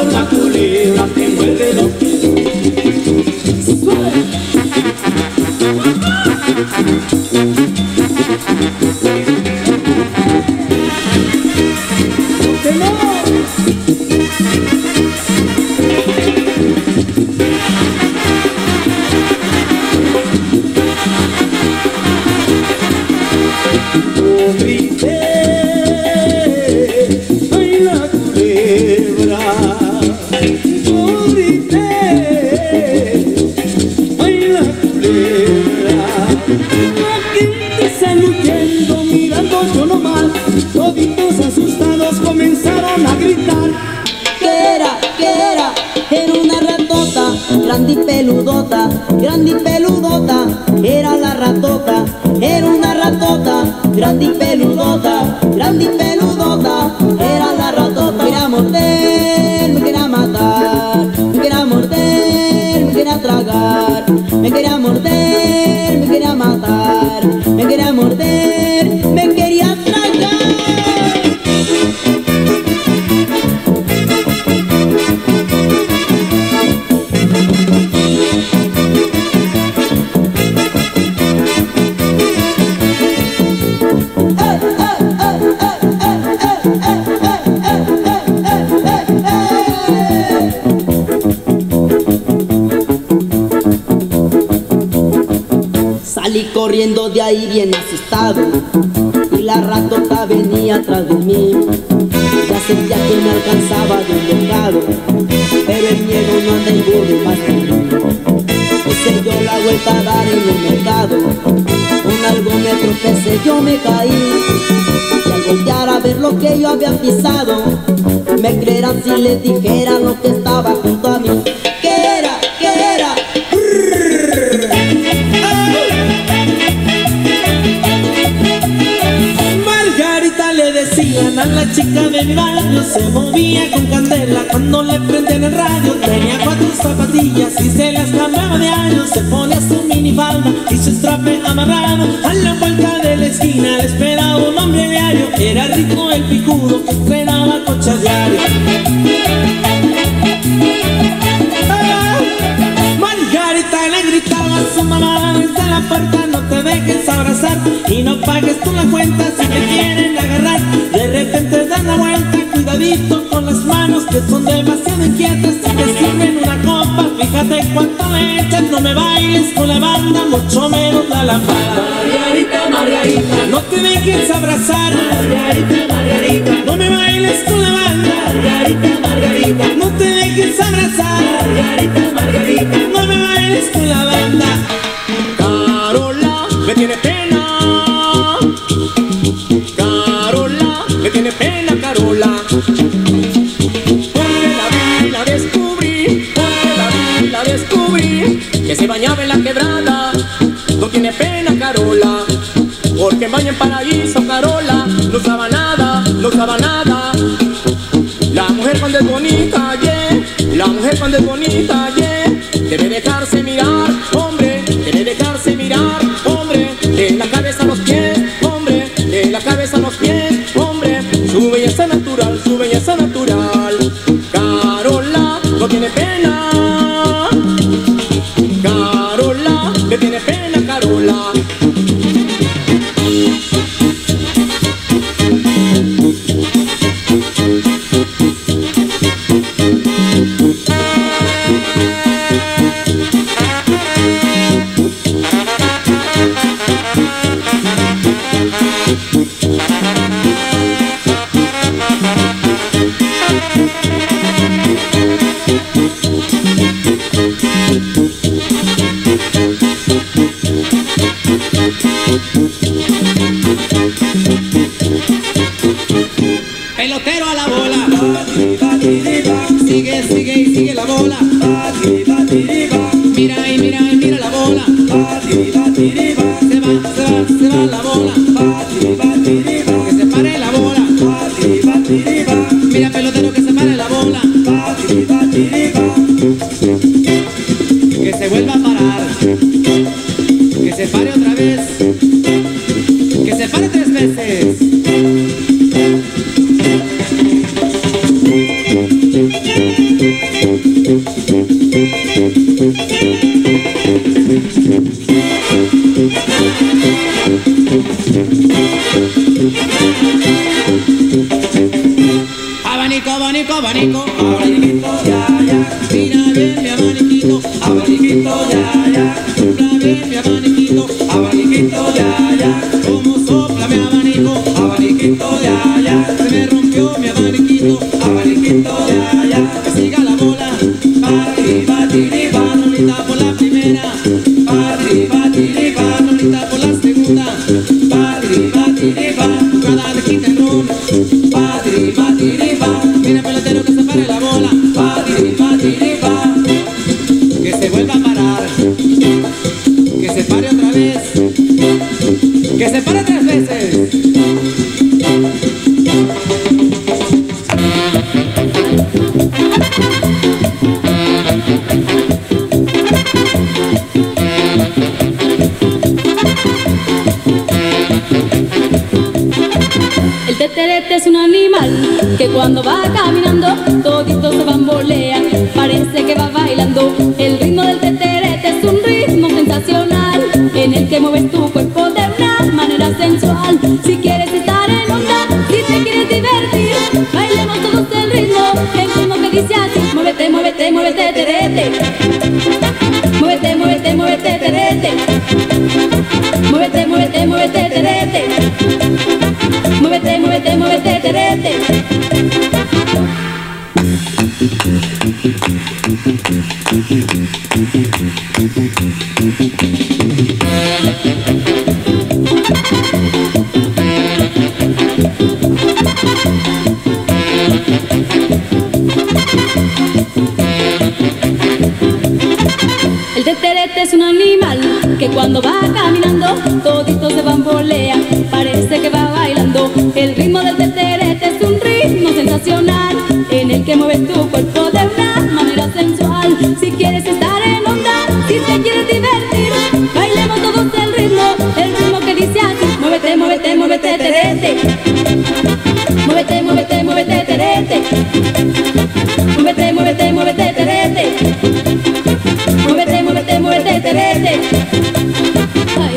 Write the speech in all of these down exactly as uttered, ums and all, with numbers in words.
por la culebra que muerde los pies. Grande y peludota, grande y peludota, era la ratota, era una ratota, grande y peludota, grande y peludota, era la ratota. Me quería morder, me quería matar, me quería morder, me quería tragar, me quería morder, me quería matar, me quería morder, me quería tragar. Salí corriendo de ahí bien asustado y la ratota venía atrás de mí. Ya sentía que me alcanzaba de un bocado, pero el miedo no anda en burro más que mí. Hice yo la vuelta a dar en el mercado, con algo me tropecé, yo me caí. Y al voltear a ver lo que yo había pisado, me creerán si les dijera lo que estaba junto a mí. ¿Qué era? ¿Qué era? A la chica de mi barrio se movía con candela cuando le prendían el radio. Tenía cuatro zapatillas y se las cambiaba de año. Se ponía su minifalda y su strape amarrado. A la vuelta de la esquina le esperaba un hombre diario. Era rico el picudo que estrenaba coches diarios. Margarita le gritaba a su mamá desde la puerta: no te dejes abrazar y no pagues tú la cuenta si te quieren agarrar. De repente dan la vuelta, cuidadito con las manos que son demasiado inquietas. Si te sirven una copa, fíjate cuánto le echas. No me bailes con la banda, mucho menos la lambada. Margarita, Margarita, no te dejes abrazar. Margarita, Margarita, no me bailes con la banda. Margarita, Margarita, no te dejes abrazar. Margarita, Margarita, no me bailes con la banda. Carola, me tiene pena. Carola, me tiene pena, Carola. Porque la vi, la descubrí, porque la vi, la descubrí, que se bañaba en la quebrada. No tiene pena, Carola, porque baña en paraíso, Carola. No usaba nada, no usaba nada. La mujer cuando es bonita, yeah. La mujer cuando es bonita, yeah. Debe dejarse mirar, hombre. Debe dejarse mirar, hombre. De la cabeza a los pies, hombre. De la cabeza a los pies, hombre. Su belleza natural, su belleza natural. Carola no tiene pena. Carola le tiene pena, Carola. Pelotero a la bola. Sigue, sigue y sigue la bola. Mira y mira y mira la bola. Se va, se va, se va la bola. Que se pare la bola. Mira, pelotero, que se pare la bola. Que se vuelva a parar. Que se pare otra vez. Que se pare tres veces. Abanico, abanico, abanico, abaniquito, ya, ya. Mira bien mi abaniquito, abaniquito, ya, ya. Sopla bien mi abaniquito, abaniquito, ya, ya. Como sopla mi abanico, abaniquito, ya, ya. Se me rompió mi abaniquito, abaniquito, ya, ya. Que siga la bola, arriba, tiriba, bonita por la primera. Arriba, tiriba, bonita por la segunda. Arriba, tiriba, jugada de quita el ron. Arriba, tiriba, mira pelotero que se pare la bola. Arriba, tiriba, que se vuelva a parar. Que se pare otra vez. Que se pare tres veces. El teterete es un animal que cuando va caminando toditos se bambolean, parece que va bailando. El ritmo del teterete es un ritmo sensacional en el que mueves tu cuerpo de una manera sensual. Si quieres estar en onda, si te quieres divertir, bailemos todos el ritmo, el ritmo que dice así: muévete, muévete, muévete, terete. Muévete, muévete, muévete, terete. Muévete, muévete, muévete, terete. Muévete, muévete, muévete, terete. El teterete es un animal que cuando va caminando todito se bambolea, parece que va bailando. El ritmo del teterete es un ritmo sensacional en el que mueves tu cuerpo de una manera sensual. Si quieres estar en onda, si te quieres divertir, bailemos todos el ritmo, el ritmo que dice así: muévete, muévete, muévete, terete. Muévete, muévete, muévete, terete. Muévete, muévete, muévete, terete. Muévete, muévete, muévete, terete. Ay.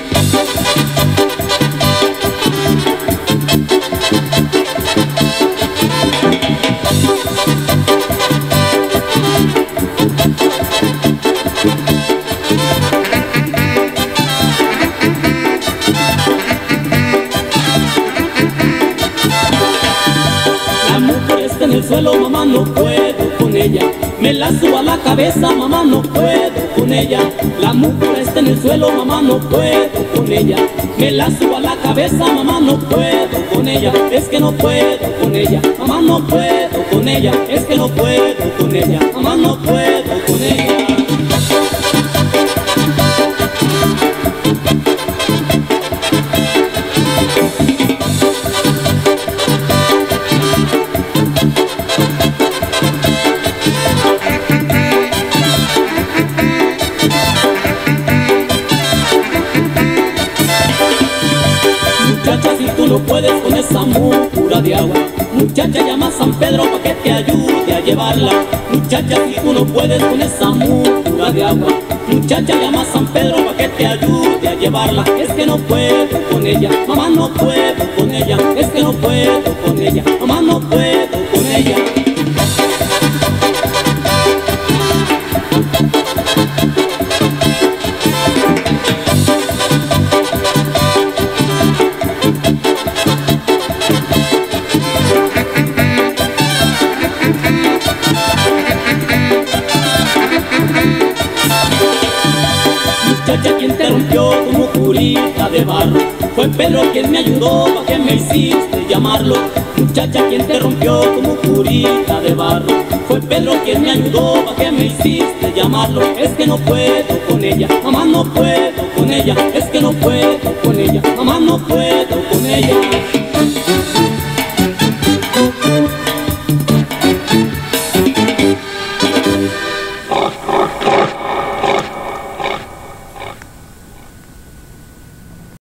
La mujer está en el suelo, mamá, no puedo con ella. Me la subo a la cabeza, mamá, no puedo con ella. La mujer está en el suelo, mamá, no puedo con ella. Me la subo a la cabeza, mamá, no puedo con ella. Es que no puedo con ella, mamá, no puedo con ella. Es que no puedo con ella, mamá, no puedo con ella. Muchacha, si tú no puedes con esa pura de agua, muchacha, llama a San Pedro pa' que te ayude a llevarla. Muchacha, si tú no puedes con esa pura de agua, muchacha, llama a San Pedro pa' que te ayude a llevarla. Es que no puedo con ella, mamá, no puedo con ella. Es que no puedo con ella, mamá, no puedo con ella. Muchacha, quien te rompió como curita de barro, fue Pedro quien me ayudó pa' que me hiciste llamarlo. Muchacha, quien te rompió como curita de barro, fue Pedro quien me ayudó pa' que me hiciste llamarlo. Es que no puedo con ella, mamá, no puedo con ella. Es que no puedo con ella, mamá, no puedo con ella.